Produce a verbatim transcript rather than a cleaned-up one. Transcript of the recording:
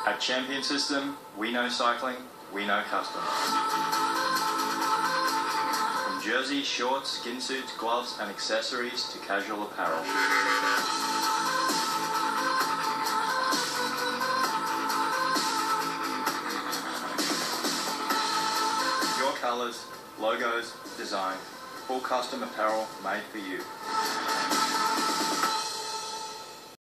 At Champion System, we know cycling, we know custom. From jerseys, shorts, skin suits, gloves and accessories to casual apparel. Your colours, logos, design, full custom apparel made for you.